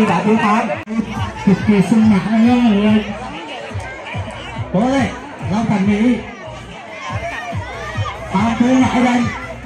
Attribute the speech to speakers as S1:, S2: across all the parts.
S1: thi đã tiến thắng cực kỳ sung mãn anh ơi. Cố lên Long Thành Mỹ Tam Phương lại đây.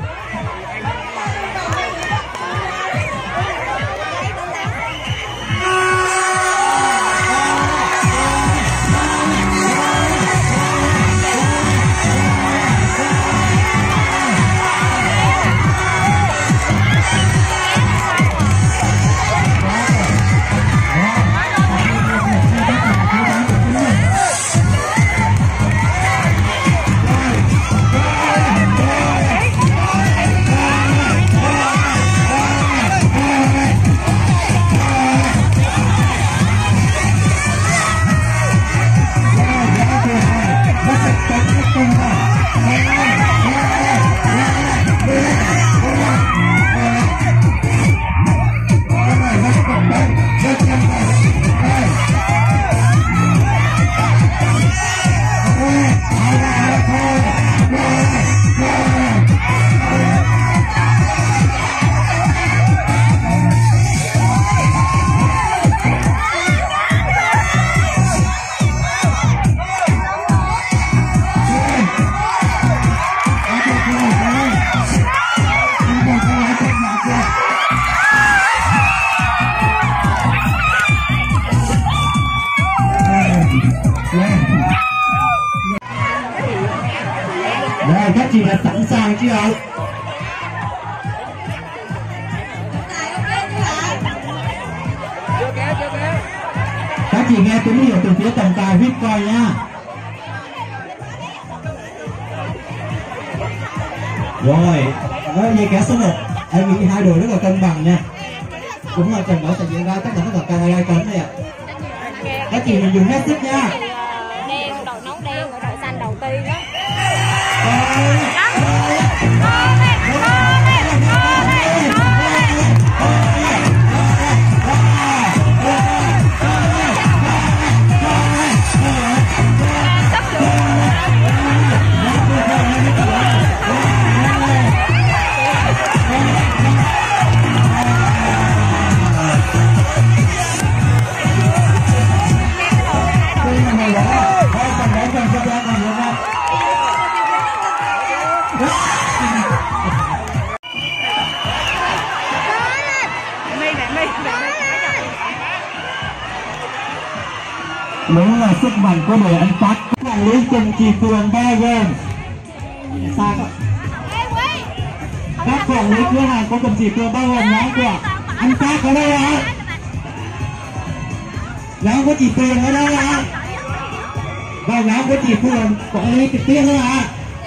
S1: Rồi các chị đã sẵn sàng chưa ạ? Các chị nghe tín hiệu từ phía tổng tài vip coi nha. Rồi, với kéo số 1 em nghĩ hai đội rất là cân bằng nha. Cũng là trận đấu sẽ diễn ra tất cả các cặp hai cấn này ạ. Các chị mình dùng hết sức nha.
S2: Đen đội nón đen và đội xanh đầu tiên đó.
S1: Đúng là sức mạnh của đội anh Phát. Quản lý cùng chị Phương bao gồm các quản lý cửa hàng của cùng chị Phương bao gồm nhóm của anh Phát ở đây ạ. Nhóm của chị Phương ở đây ạ. Và nhóm của chị Phương quản lý trực tiếp nữa ạ.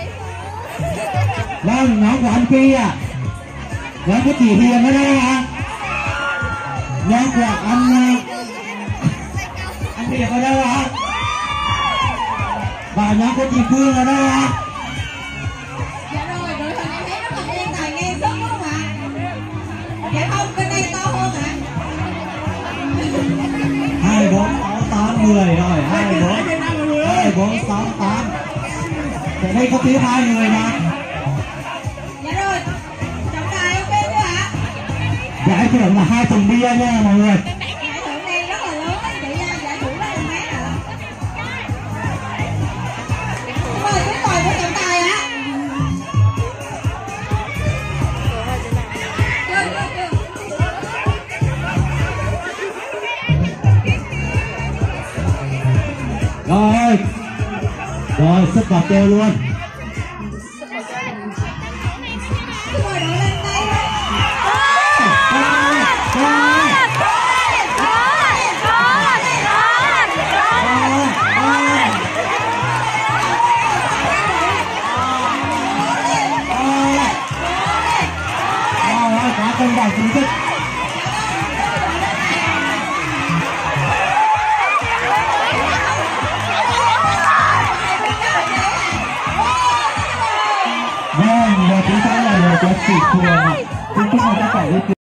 S1: Vâng, nhóm của anh Phi ạ. Nhóm của chị Hiền ở đây ạ. Nhóm của anh Hiền ở đâu ạ? Và nhóm của chị Phương ở đâu ạ?
S3: Dạ rồi, đội hình em thấy rất là ngang tài ngang sức đúng không ạ? Dạ không, bên đây to hơn ạ.
S1: 2, 4, 6, 8, 10 rồi. 2, 4, 6, 8. Ở đây có tiếp 2 người mà.
S3: Dạ rồi, trọng tài ok chưa ạ?
S1: Giải thưởng là 2 thùng bia nha mọi người.
S3: Giải thưởng này rất là lớn đấy, chị nha, giải thưởng rất là mát ạ. Mời quý mời của trọng tài ạ.
S1: Rồi, rồi sức vào kêu luôn.
S3: Mời đội lên đây.
S1: Quá cân bằng chính thức. Vâng, và chúng ta là người cho chị Phương. Chúng ta phải